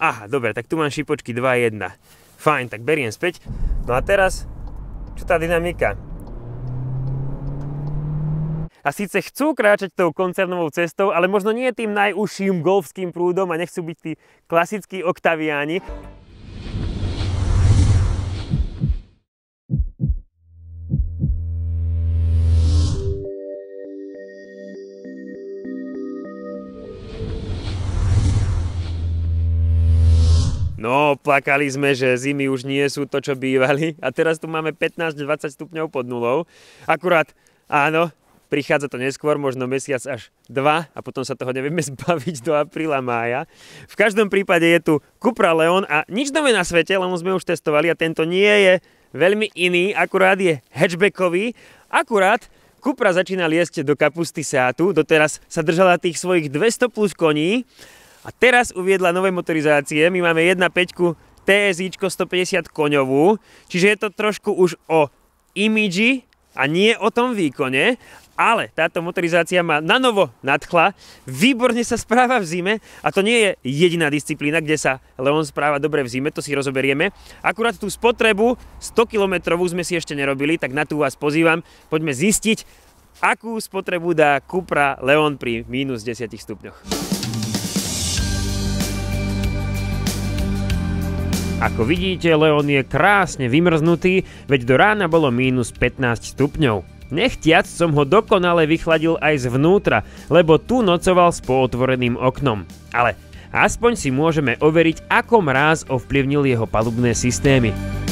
Aha, dobre, tak tu mám šipočky 2,1. Fajn, tak beriem späť. No a teraz, čo tá dynamika? A síce chcú kráčať tou koncernovou cestou, ale možno nie tým najúžším golfským prúdom a nechcú byť tí klasickí Octaviani. No, plakali sme, že zimy už nie sú to, čo bývali a teraz tu máme 15-20 stupňov pod nulou. Akurát, áno, prichádza to neskôr, možno mesiac až 2 a potom sa toho nevieme zbaviť do apríla, mája. V každom prípade je tu Cupra Leon a nič nové na svete, len sme už testovali a tento nie je veľmi iný, akurát je hatchbackový. Akurát Cupra začína liesť do kapusty Seatu, doteraz sa držala tých svojich 200 plus koní. A teraz uviedla nové motorizácie, my máme 1.5 TSIčko 150 koňovú, čiže je to trošku už o imidži a nie o tom výkone, ale táto motorizácia ma nanovo nadchla, výborne sa správa v zime a to nie je jediná disciplína, kde sa Leon správa dobre v zime, to si rozoberieme. Akurát tú spotrebu 100 km sme si ešte nerobili, tak na tú vás pozývam, poďme zistiť, akú spotrebu dá Cupra Leon pri minus 10 stupňoch. Ako vidíte, Leon je krásne vymrznutý, veď do rána bolo minus 15 stupňov. Nechtiac som ho dokonale vychladil aj zvnútra, lebo tu nocoval s pootvoreným oknom. Ale aspoň si môžeme overiť, ako mráz ovplyvnil jeho palubné systémy.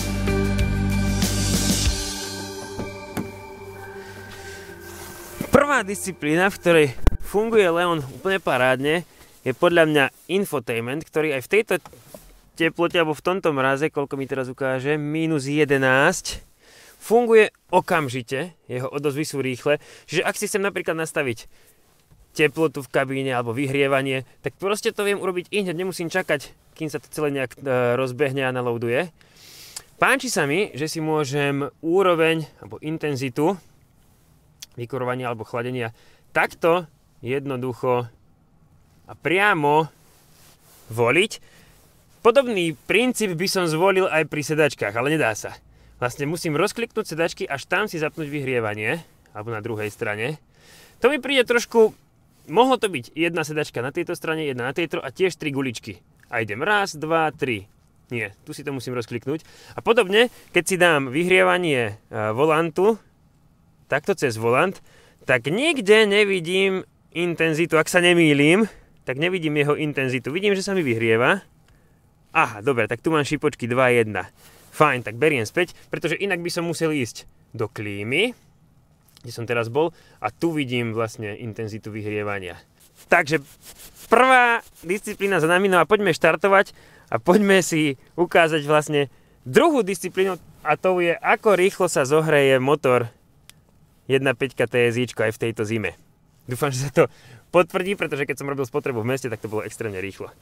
Prvá disciplína, v ktorej funguje Leon úplne parádne, je podľa mňa infotainment, ktorý aj v tejto teplote, alebo v tomto mraze, koľko mi teraz ukáže, minus 11, funguje okamžite, jeho odozvy sú rýchle, čiže ak si chcem napríklad nastaviť teplotu v kabíne alebo vyhrievanie, tak proste to viem urobiť hneď, nemusím čakať, kým sa to celé nejak rozbehne a naloaduje. Páči sa mi, že si môžem úroveň alebo intenzitu vykurovania alebo chladenia takto jednoducho a priamo voliť. Podobný princíp by som zvolil aj pri sedačkách, ale nedá sa. Vlastne musím rozkliknúť sedačky, až tam si zapnúť vyhrievanie, alebo na druhej strane. To mi príde trošku, mohlo to byť jedna sedačka na tejto strane, jedna na tejto a tiež 3 guličky. A idem 1, 2, 3. Nie, tu si to musím rozkliknúť. A podobne, keď si dám vyhrievanie volantu, takto cez volant, tak nikde nevidím intenzitu. Ak sa nemýlim, tak nevidím jeho intenzitu. Vidím, že sa mi vyhrieva. Aha, dobre, tak tu mám šipočky 2,1. Fajn, tak beriem späť, pretože inak by som musel ísť do klímy, kde som teraz bol, a tu vidím vlastne intenzitu vyhrievania. Takže prvá disciplína za nami, no a poďme štartovať a poďme si ukázať vlastne druhú disciplínu, a to je, ako rýchlo sa zohreje motor 1.5 TSIčko aj v tejto zime. Dúfam, že sa to potvrdí, pretože keď som robil spotrebu v meste, tak to bolo extrémne rýchlo.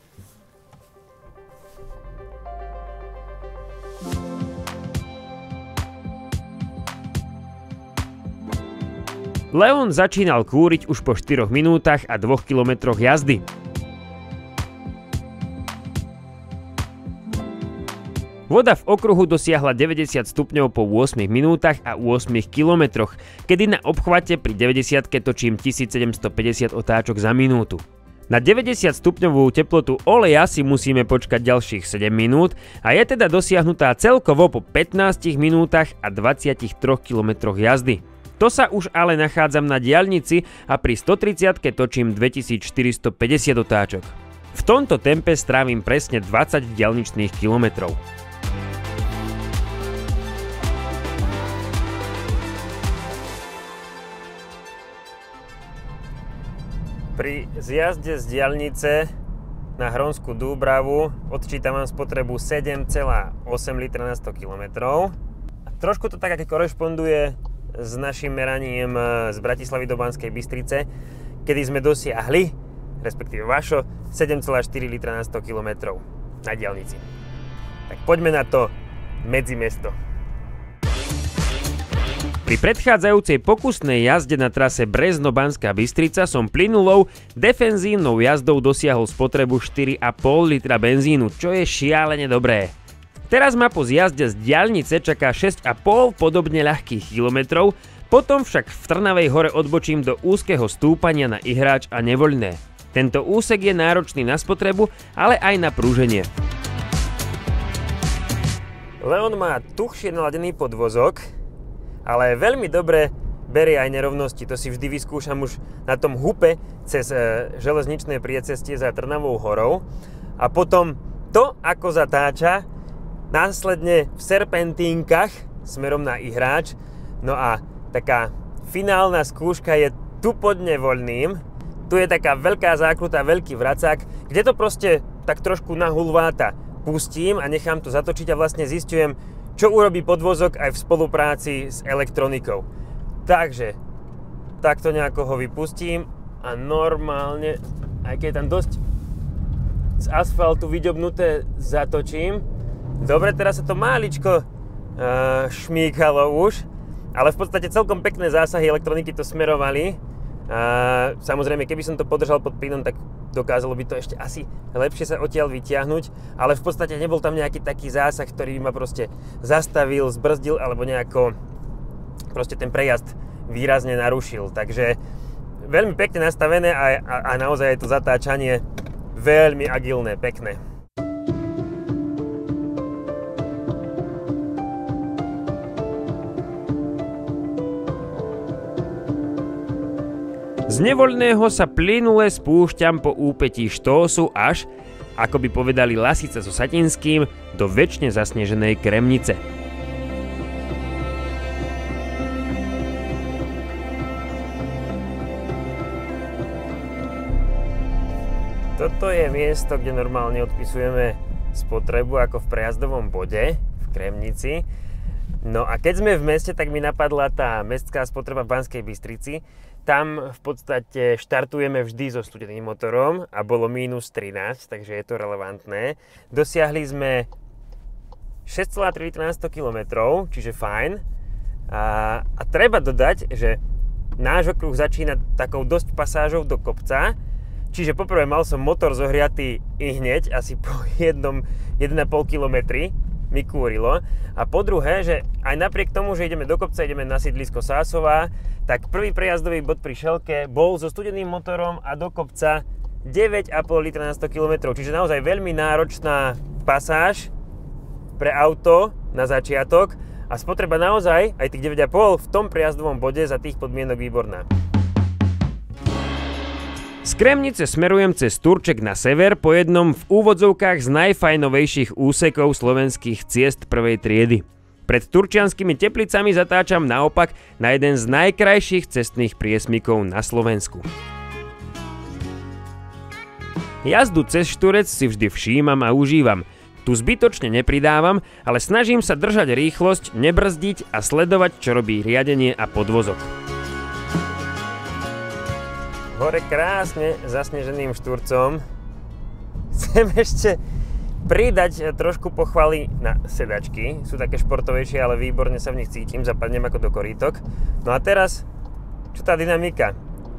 Leon začínal kúriť už po 4 minútach a 2 kilometroch jazdy. Voda v okruhu dosiahla 90 stupňov po 8 minútach a 8 kilometroch, kedy na obchvate pri 90-ke točím 1750 otáčok za minútu. Na 90 stupňovú teplotu oleja si musíme počkať ďalších 7 minút a je teda dosiahnutá celkovo po 15 minútach a 23 kilometroch jazdy. To sa už ale nachádzam na diaľnici a pri 130-ke točím 2450 otáčok. V tomto tempe strávim presne 20 diaľničných kilometrov. Pri zjazde z diaľnice na Hronskú Dúbravu odčítavam spotrebu 7,8 litra na 100 km. A trošku to tak korešponduje s našim meraním z Bratislavy do Banskej Bystrice, kedy sme dosiahli, respektíve Vašo, 7,4 litra na 100 km na diaľnici. Tak poďme na to medzimesto. Pri predchádzajúcej pokusnej jazde na trase Brezno-Banská Bystrica som plynulou, defenzívnou jazdou dosiahol spotrebu 4,5 litra benzínu, čo je šialene dobré. Teraz ma po zjazde z diaľnice čaká 6,5 podobne ľahkých kilometrov, potom však v Trnavej Hore odbočím do úzkeho stúpania na Ihráč a Nevoľné. Tento úsek je náročný na spotrebu, ale aj na prúženie. Leon má tuhšie naladený podvozok, ale veľmi dobre berie aj nerovnosti. To si vždy vyskúšam už na tom hupe cez železničné priecestie za Trnavou Horou. A potom to, ako zatáča, následne v serpentínkach smerom na Ihráč. No a taká finálna skúška je tu pod Nevoľným. Tu je taká veľká zákruta, veľký vracák, kde to proste tak trošku na hulváta pustím a nechám to zatočiť a vlastne zistujem, čo urobí podvozok aj v spolupráci s elektronikou. Takže takto nejako ho vypustím a normálne, aj keď je tam dosť z asfaltu vyďobnuté, zatočím. Dobre, teraz sa to máličko šmíkalo už, ale v podstate celkom pekné zásahy elektroniky to smerovali. Samozrejme, keby som to podržal pod plynom, tak dokázalo by to ešte asi lepšie sa odtiaľ vytiahnuť, ale v podstate nebol tam nejaký taký zásah, ktorý by ma proste zastavil, zbrzdil alebo nejako proste ten prejazd výrazne narušil. Takže veľmi pekne nastavené a naozaj je to zatáčanie veľmi agilné, pekné. Z Nevoľného sa plynule spúšťam po úpetí Štósu až, ako by povedali Lasice so Satinským, do večne zasneženej Kremnice. Toto je miesto, kde normálne odpisujeme spotrebu ako v prejazdovom bode v Kremnici. No a keď sme v meste, tak mi napadla tá mestská spotreba v Banskej Bystrici. Tam v podstate štartujeme vždy so studeným motorom a bolo -13, takže je to relevantné. Dosiahli sme 6,3 litra na 100 km, čiže fajn. A treba dodať, že náš okruh začína takou dosť pasážou do kopca, čiže poprvé mal som motor zohriatý i hneď, asi po 1,5 km mi kúrilo. A po druhé, že aj napriek tomu, že ideme do kopca, ideme na sídlisko Sásová, tak prvý prejazdový bod pri Šelke bol so studeným motorom a do kopca 9,5 litra na 100 km. Čiže naozaj veľmi náročná pasáž pre auto na začiatok a spotreba naozaj, aj tých 9,5 v tom prejazdovom bode za tých podmienok výborná. Z Kremnice smerujem cez Turček na sever po jednom v úvodzovkách z najfajnovejších úsekov slovenských ciest prvej triedy. Pred Turčianskými Teplicami zatáčam naopak na jeden z najkrajších cestných priesmykov na Slovensku. Jazdu cez Šturec si vždy všímam a užívam. Tu zbytočne nepridávam, ale snažím sa držať rýchlosť, nebrzdiť a sledovať, čo robí riadenie a podvozok. Hore krásne zasneženým Šturcom. Chcem ešte pridať trošku pochvaly na sedačky. Sú také športovejšie, ale výborne sa v nich cítim, zapadnem ako do korítok. No a teraz, čo tá dynamika?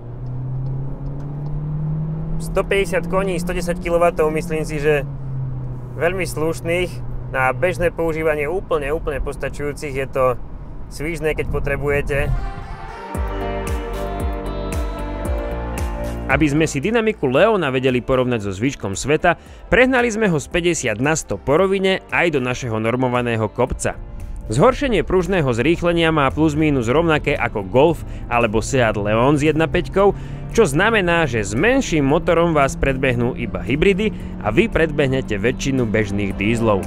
150 koní, 110 kW, myslím si, že veľmi slušných. Na bežné používanie úplne postačujúcich. Je to svížné, keď potrebujete. Aby sme si dynamiku Leona vedeli porovnať so zvyškom sveta, prehnali sme ho z 50 na 100 po rovine aj do našeho normovaného kopca. Zhoršenie pružného zrýchlenia má plus mínus rovnaké ako Golf alebo Seat Leon s 1.5, čo znamená, že s menším motorom vás predbehnú iba hybridy a vy predbehnete väčšinu bežných dízlov.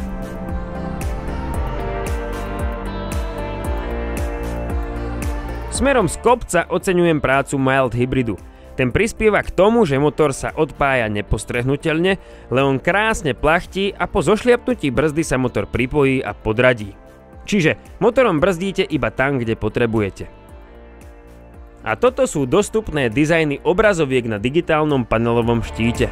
Smerom z kopca oceňujem prácu mild hybridu. Ten prispieva k tomu, že motor sa odpája nepostrehnuteľne, Leon krásne plachtí a po zošliapnutí brzdy sa motor pripojí a podradí. Čiže motorom brzdíte iba tam, kde potrebujete. A toto sú dostupné dizajny obrazoviek na digitálnom panelovom štíte.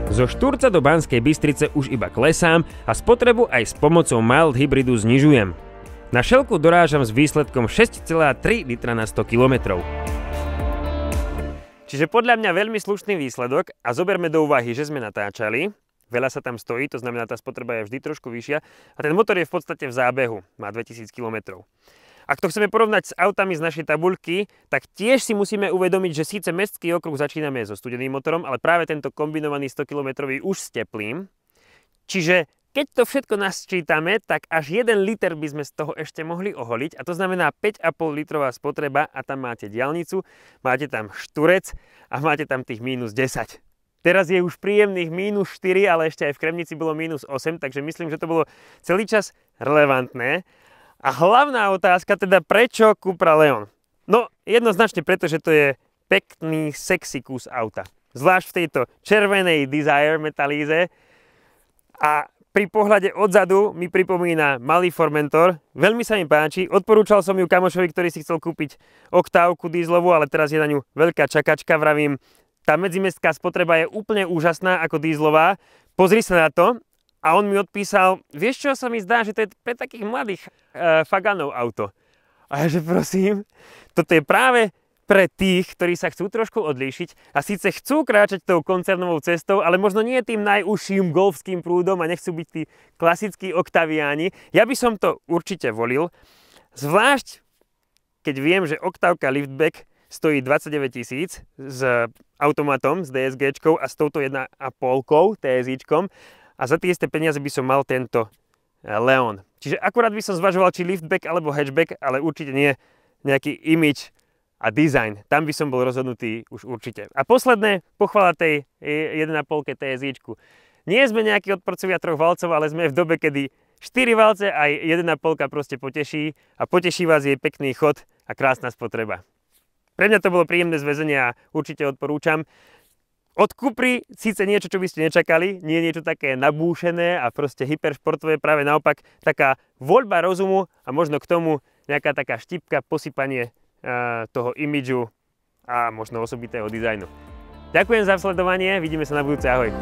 Zo Štúrca do Banskej Bystrice už iba klesám a spotrebu aj s pomocou mild hybridu znižujem. Na šelku dorážam s výsledkom 6,3 litra na 100 km. Čiže podľa mňa veľmi slušný výsledok a zoberme do úvahy, že sme natáčali, veľa sa tam stojí, to znamená, tá spotreba je vždy trošku vyššia a ten motor je v podstate v zábehu, má 2000 km. Ak to chceme porovnať s autami z našej tabuľky, tak tiež si musíme uvedomiť, že síce mestský okruh začíname so studeným motorom, ale práve tento kombinovaný 100 km už s teplým. Čiže keď to všetko nasčítame, tak až 1 liter by sme z toho ešte mohli oholiť a to znamená 5,5 litrová spotreba a tam máte diaľnicu, máte tam Štúrec a máte tam tých minus 10. Teraz je už príjemných minus 4, ale ešte aj v Kremnici bolo minus 8, takže myslím, že to bolo celý čas relevantné. A hlavná otázka teda, prečo Cupra Leon? No jednoznačne preto, že to je pekný, sexy kus auta. Zvlášť v tejto červenej Desire metalíze. A pri pohľade odzadu mi pripomína malý Formentor. Veľmi sa mi páči. Odporúčal som ju kamošovi, ktorý si chcel kúpiť oktávku dieselovú, ale teraz je na ňu veľká čakačka. Vravím, tá medzimestská spotreba je úplne úžasná ako dieselová. Pozri sa na to. A on mi odpísal, vieš čo, sa mi zdá, že to je pre takých mladých faganov auto. A ja že prosím, toto je práve pre tých, ktorí sa chcú trošku odlíšiť a síce chcú kráčať tou koncernovou cestou, ale možno nie tým najúžším golfským prúdom a nechcú byť tí klasickí Octaviáni. Ja by som to určite volil, zvlášť keď viem, že oktávka liftback stojí 29 000 s automatom, s DSG-čkou a s touto 1,5 TSI-čkom. A za tie isté peniaze by som mal tento Leon. Čiže akurát by som zvažoval, či liftback alebo hatchback, ale určite nie nejaký image a design. Tam by som bol rozhodnutý už určite. A posledné, pochvala tej 1,5 TSI-čku. Nie sme nejakí odporcovia 3 valcov, ale sme v dobe, kedy 4 valce aj 1,5 proste poteší a poteší vás jej pekný chod a krásna spotreba. Pre mňa to bolo príjemné zväzenie a určite odporúčam. Od Cupry síce niečo, čo by ste nečakali, nie niečo také nabúšené a proste hyperšportové, práve naopak taká voľba rozumu a možno k tomu nejaká taká štipka, posypanie toho imidžu a možno osobitého dizajnu. Ďakujem za sledovanie, vidíme sa na budúce, ahoj.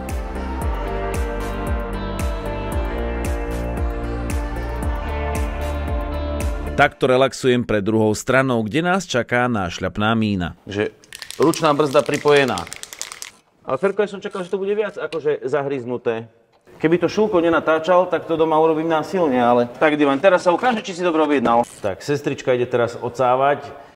Takto relaxujem pred druhou stranou, kde nás čaká nášľapná mína. Že ručná brzda pripojená. Ale Ferko, ja som čakal, že to bude viac akože zahryznuté. Keby to Šulko nenatáčal, tak to doma urobím násilne, ale... Tak, Divan, teraz sa ukáže, či si dobro objednal. Tak, sestrička ide teraz odsávať.